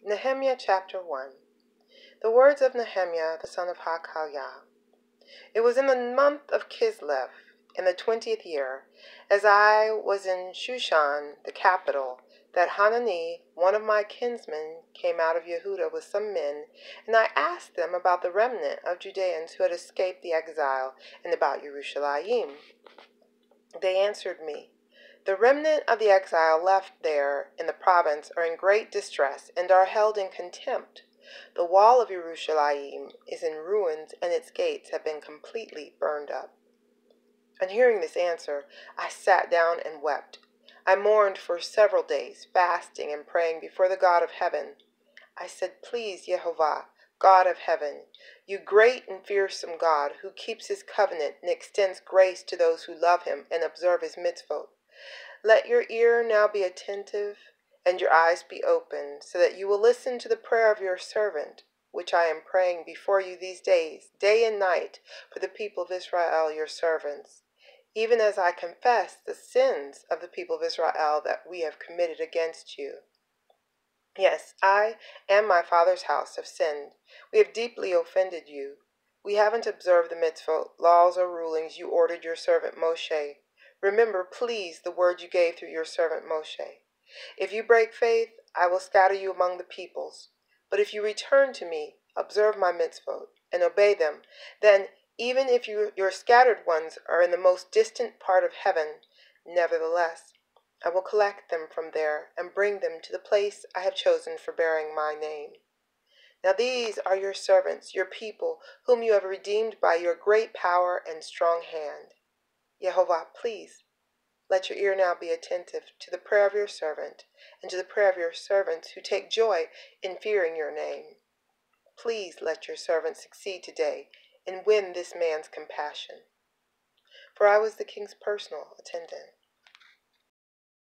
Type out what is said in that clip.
Nechemyah chapter 1. The words of Nechemyah, the son of Hakaliah. It was in the month of Kislev, in the 20th year, as I was in Shushan, the capital, that Hanani, one of my kinsmen, came out of Yehuda with some men, and I asked them about the remnant of Judeans who had escaped the exile, and about Yerushalayim. They answered me, "The remnant of the exile left there in the province are in great distress and are held in contempt. The wall of Yerushalayim is in ruins, and its gates have been completely burned up." On hearing this answer, I sat down and wept. I mourned for several days, fasting and praying before the God of heaven. I said, "Please, Yehovah, God of heaven, you great and fearsome God, who keeps his covenant and extends grace to those who love him and observe his mitzvot, let your ear now be attentive and your eyes be open, so that you will listen to the prayer of your servant, which I am praying before you these days, day and night, for the people of Israel, your servants, even as I confess the sins of the people of Israel that we have committed against you. Yes, I and my father's house have sinned. We have deeply offended you. We haven't observed the mitzvot, laws or rulings you ordered your servant Moshe. Remember, please, the word you gave through your servant Moshe. If you break faith, I will scatter you among the peoples. But if you return to me, observe my mitzvot, and obey them, then even if your scattered ones are in the most distant part of heaven, nevertheless, I will collect them from there and bring them to the place I have chosen for bearing my name. Now these are your servants, your people, whom you have redeemed by your great power and strong hand. Yehovah, please, let your ear now be attentive to the prayer of your servant and to the prayer of your servants who take joy in fearing your name. Please let your servant succeed today and win this man's compassion." For I was the king's personal attendant.